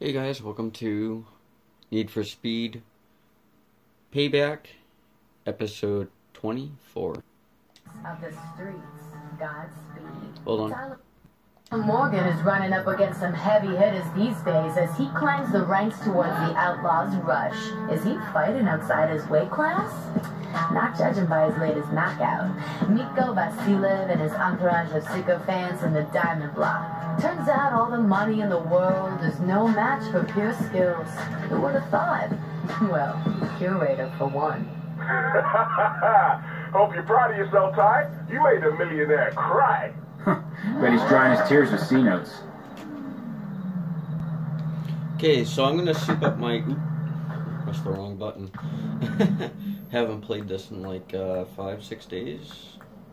Hey guys, welcome to Need for Speed Payback, episode 24. Of the streets, Godspeed. Hold on. Morgan is running up against some heavy hitters these days as he climbs the ranks towards the Outlaws Rush. Is he fighting outside his weight class? Not judging by his latest knockout. Nico Vasilev and his entourage of sycophants in the Diamond Block. Turns out all the money in the world is no match for pure skills. Who would have thought? Well, the curator for one. Hope you're proud of yourself, Ty. You made a millionaire cry. Bet he's drying his tears with C-notes. Okay, so I'm gonna soup up my... Oop, pressed the wrong button. Haven't played this in like 5-6 days.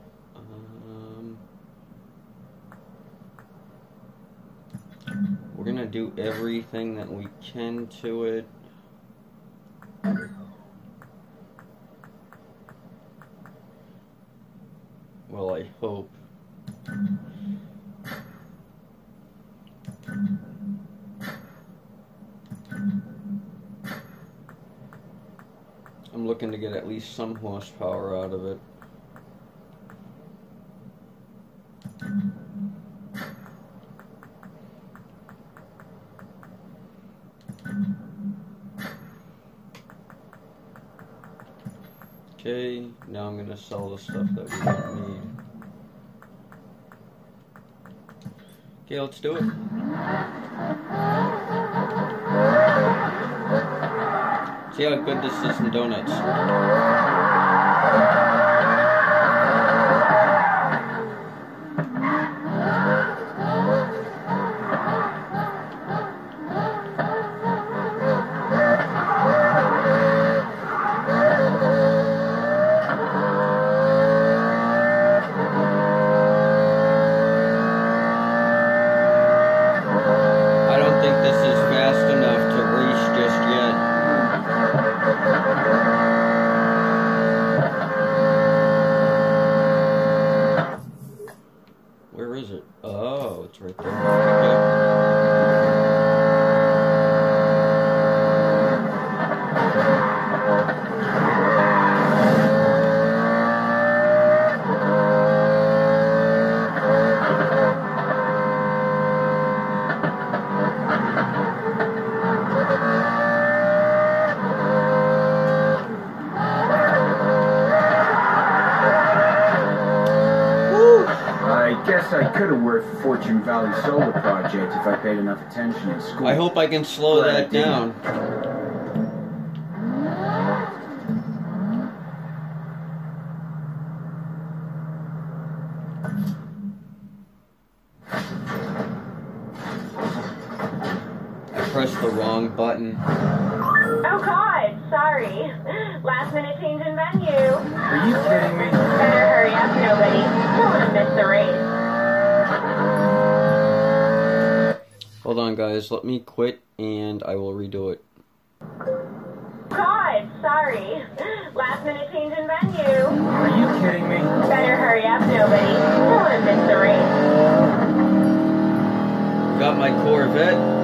We're gonna do everything that we can to it. Well, I hope. I'm looking to get at least some horsepower out of it. Okay, now I'm gonna sell the stuff that we don't need. Okay, let's do it. See how good this is in donuts. Where is it? Oh, it's right there. I guess I could have worked for Fortune Valley Solar Project if I paid enough attention in school. I hope I can slow that down. I pressed the wrong button. Oh God, sorry. Last minute change in venue. Are you kidding me? Better hurry up, nobody. Don't want to miss the race. Hold on, guys. Let me quit, and I will redo it. God, sorry. Last minute change in venue. Are you kidding me? Better hurry up, nobody. Don't want to miss the race. Got my Corvette.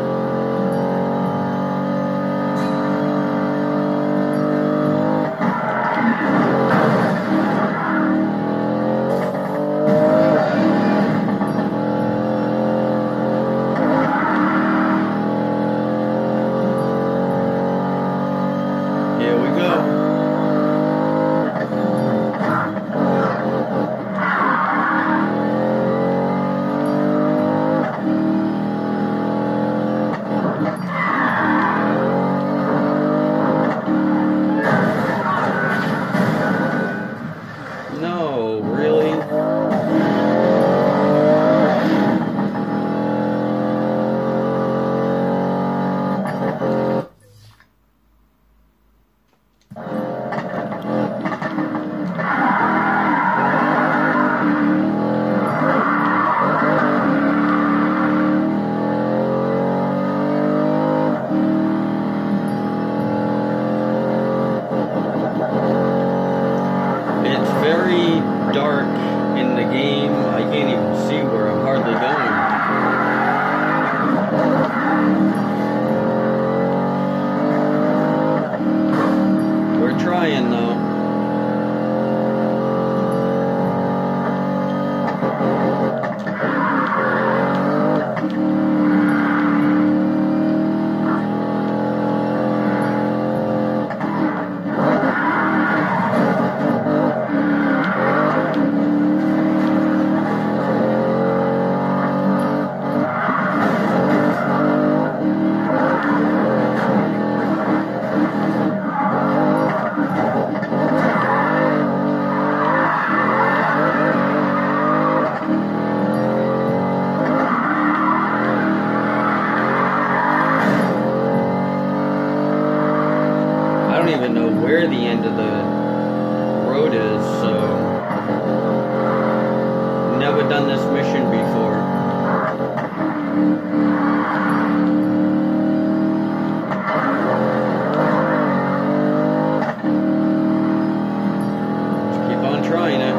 No, really? It's very dark in the game. I can't even see where I'm hardly going. trying, though. I don't even know where the end of the road is, so never done this mission before. Just keep on trying it.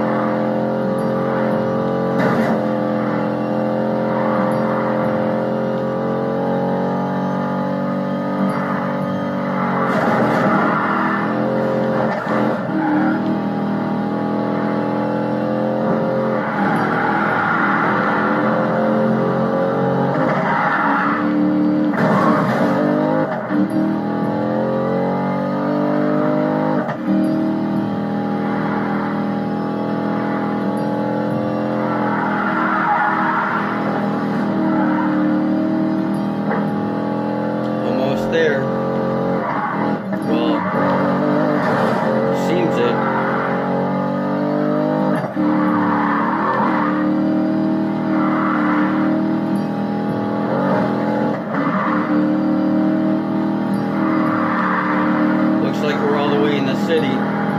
There. Well, seems it. Looks like we're all the way in the city.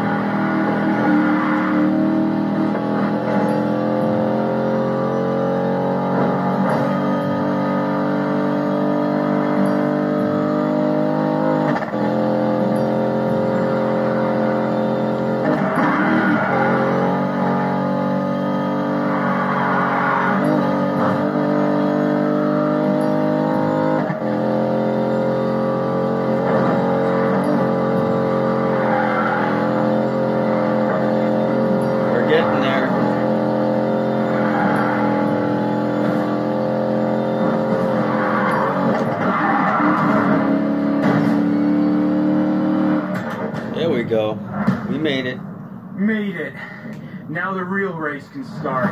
Getting there. There we go. We made it. Made it. Now the real race can start.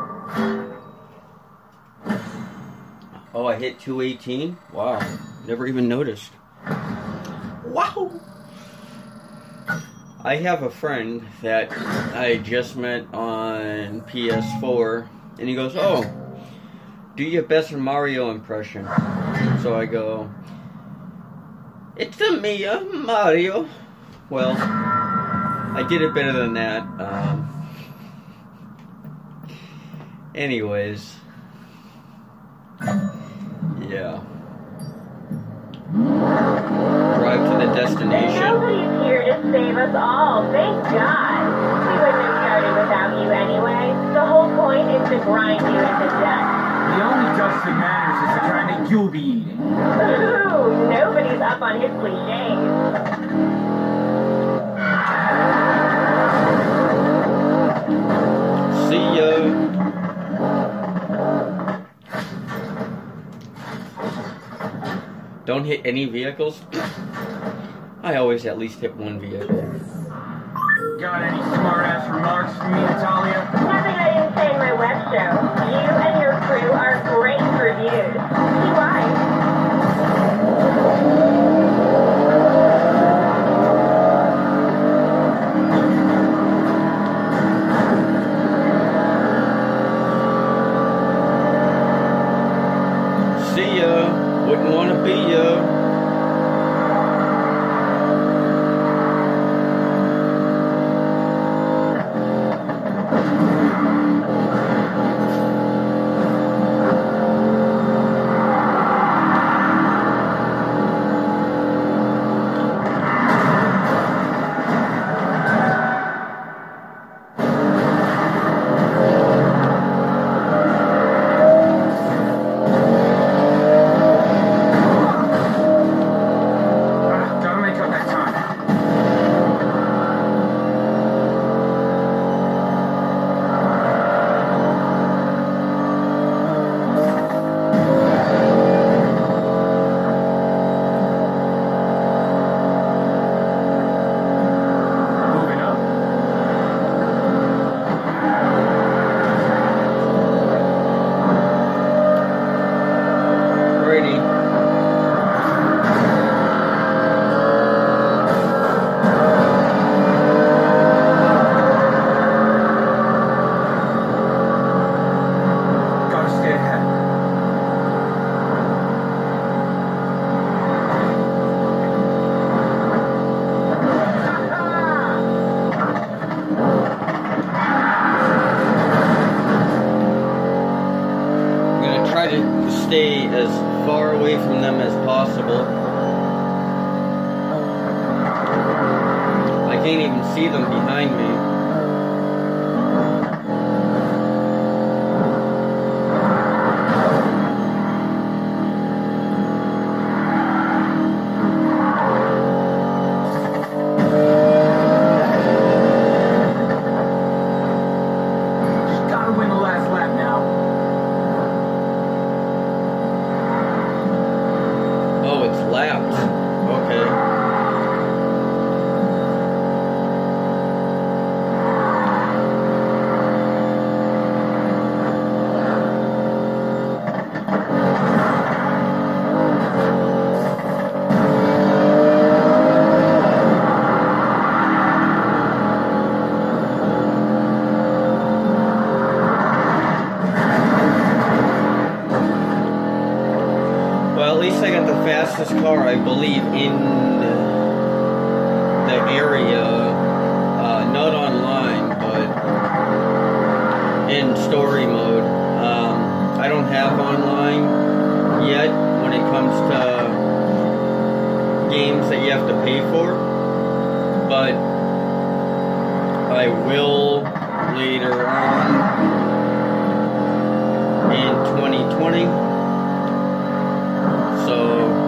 Oh, I hit 218? Wow. Never even noticed. Wow. I have a friend that I just met on PS4, and he goes, "Oh, do your best Mario impression." So I go, "It's a me, Mario." Well, I did it better than that. Anyways, yeah. Drive to the destination. Nobody's here to save us all, thank God. We wouldn't have started without you anyway. The whole point is to grind you into death. The only dust that matters is the kind that you'll be eating. Ooh, nobody's up on his cliches. See ya. Don't hit any vehicles. I always at least hit one vehicle. Got any smart-ass remarks for me, Natalia? Nothing I didn't say in my web show. You and your crew are great reviews. See why? See ya. Wouldn't want to be ya. even see them behind me. Fastest car, I believe, in the area, not online, but in story mode. I don't have online yet when it comes to games that you have to pay for, but I will later on in 2020. So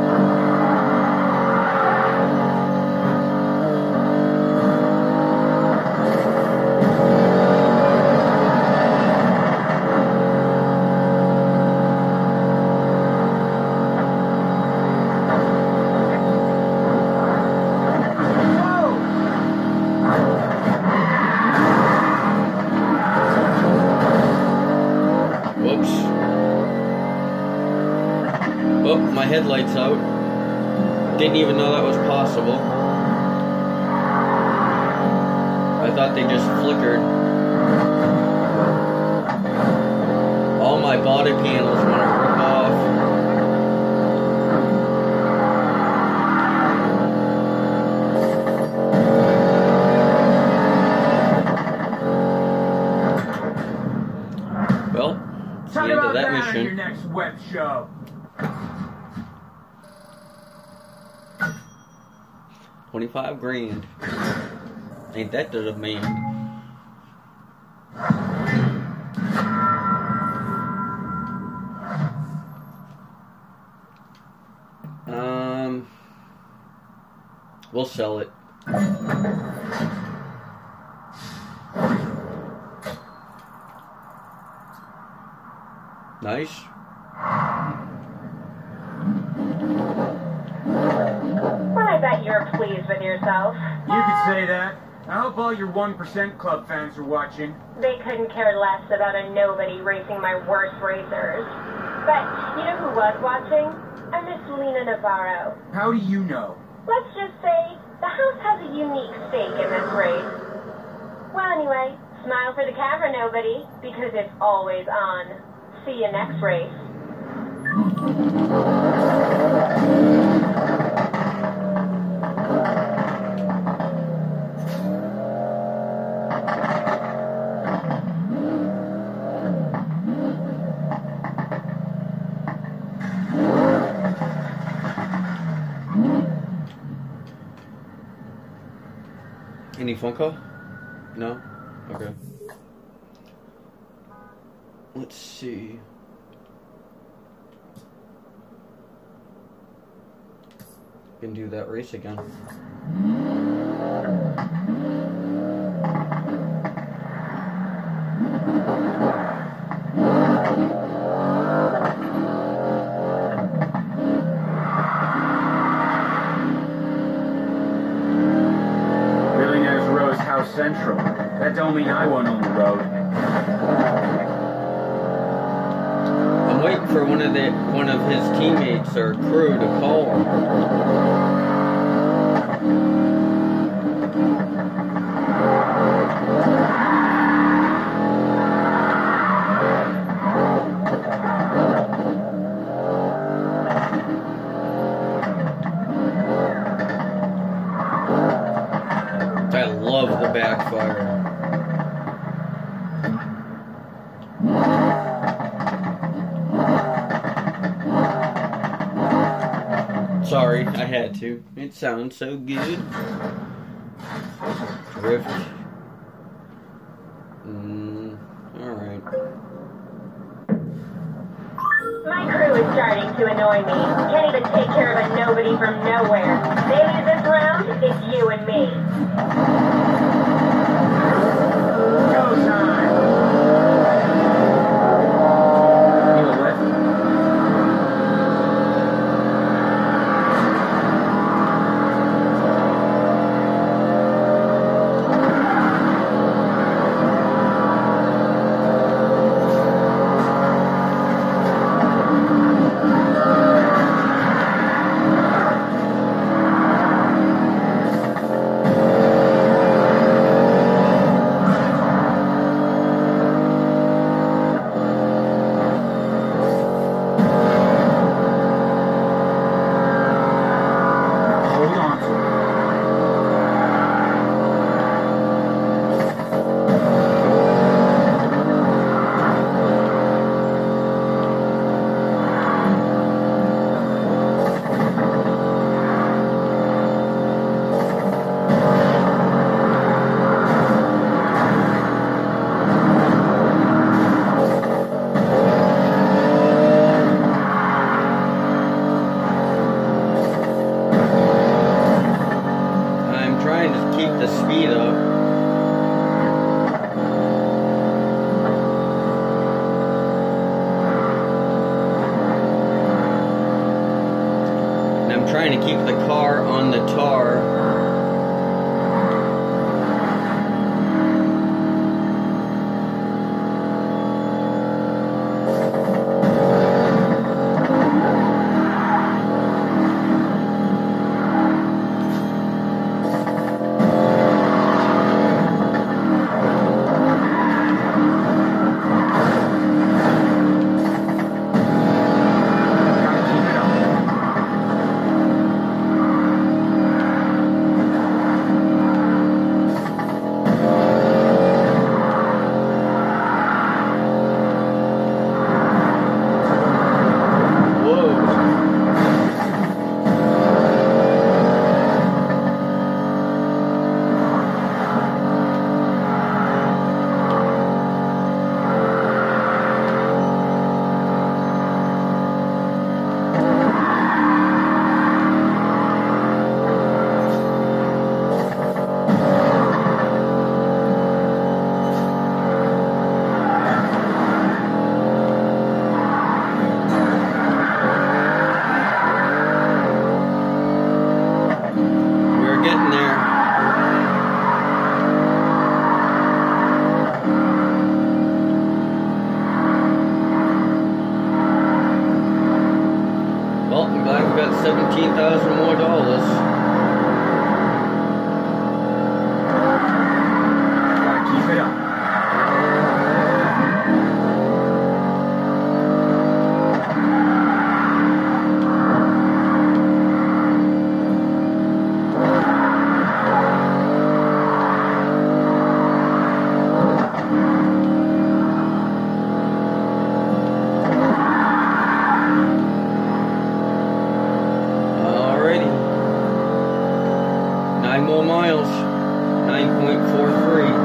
my headlights out. Didn't even know that was possible. I thought they just flickered. All my body panels want to rip off. Well, it's the end of that mission. Your next web show. 25 grand. Ain't that the demand? We'll sell it. Nice. I bet you're pleased with yourself. You could say that. I hope all your 1% Club fans are watching. They couldn't care less about a nobody racing my worst racers. But you know who was watching? A Miss Lena Navarro. How do you know? Let's just say the house has a unique stake in this race. Well, anyway, smile for the camera, nobody, because it's always on. See you next race. Any phone call? No? Okay. Let's see. Can do that race again. Central. That don't mean I won't own the road. I'm waiting for one of his teammates or crew to call him. I love the backfire. Sorry, I had to. It sounds so good. Drift. Alright. My crew is starting to annoy me. Can't even take care of a nobody from nowhere. They lose this round, it's you and me. Go time! You a lift? Trying to keep the car on the tar. $17,000 more. Gotta keep it up. More miles, 9.43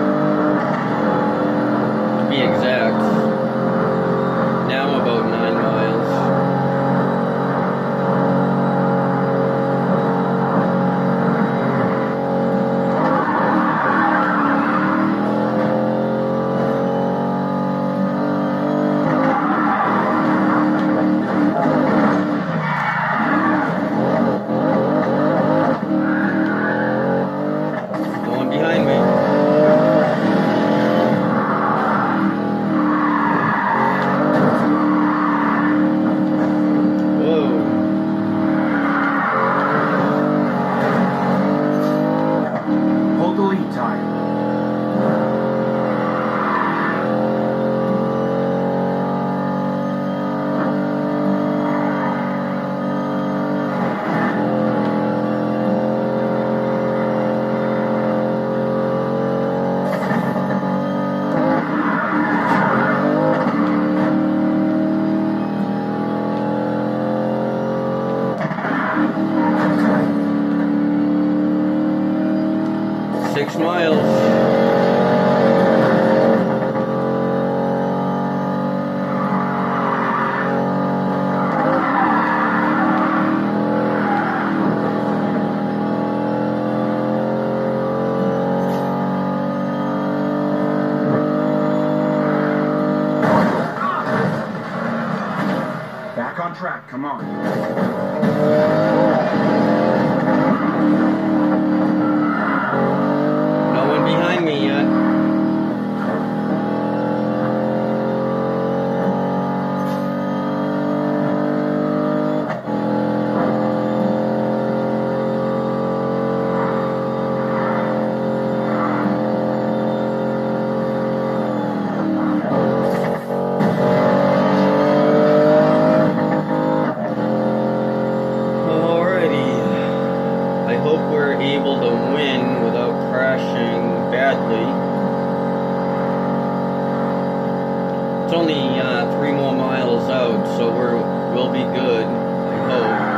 to be exact. Now I'm about 9 miles. Behind me. 6 miles. Back on track, come on. No one behind me yet. Able to win without crashing badly. It's only 3 more miles out, so we'll be good, I hope.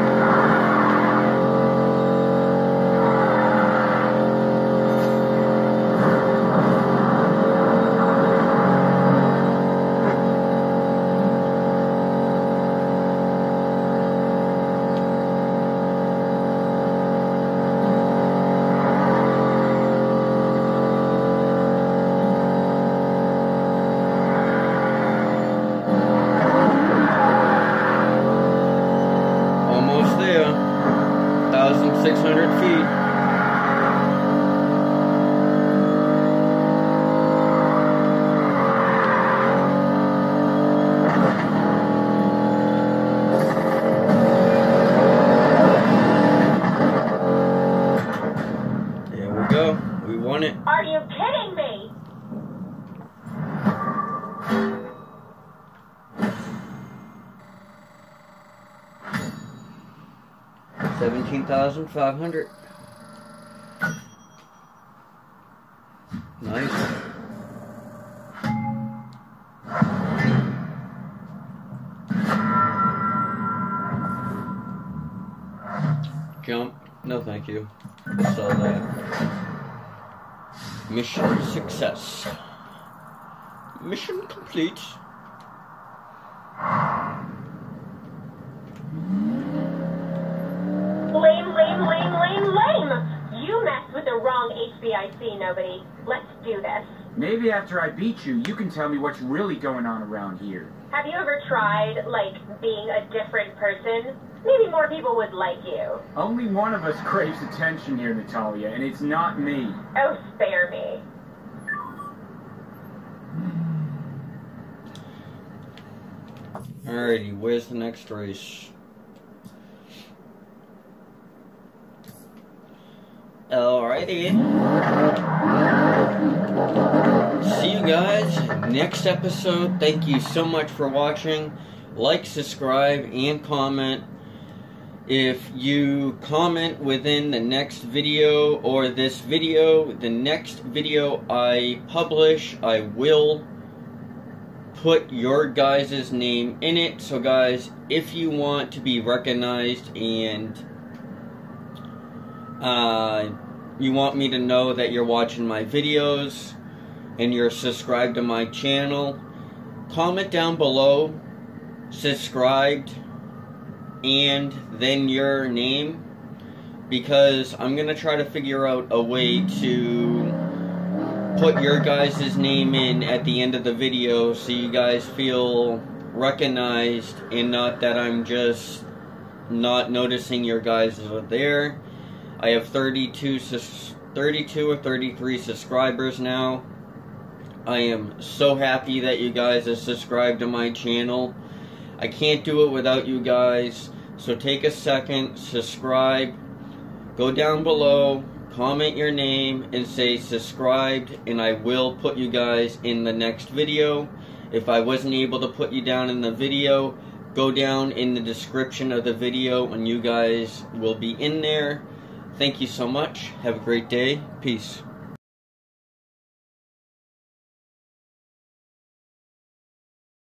There, 1,600 feet. There we go. We won it. Are you kidding me? $17,500. Nice. Jump. No, thank you. I saw that. Mission success. Mission complete. Lame! You messed with the wrong HBIC, nobody. Let's do this. Maybe after I beat you, you can tell me what's really going on around here. Have you ever tried, like, being a different person? Maybe more people would like you. Only one of us craves attention here, Natalia, and it's not me. Oh, spare me. Alrighty, where's the next race? Alrighty. See you guys next episode. Thank you so much for watching. Like, subscribe, and comment. If you comment within the next video or this video, the next video I publish, I will put your guys' name in it. So guys, if you want to be recognized and you want me to know that you're watching my videos and you're subscribed to my channel, comment down below, subscribed, and then your name, because I'm gonna try to figure out a way to put your guys' name in at the end of the video so you guys feel recognized and not that I'm just not noticing your guys are there. I have 32 or 33 subscribers now. I am so happy that you guys are subscribed to my channel. I can't do it without you guys, so take a second, subscribe, go down below, comment your name, and say subscribed, and I will put you guys in the next video. If I wasn't able to put you down in the video, go down in the description of the video and you guys will be in there. Thank you so much. Have a great day. Peace.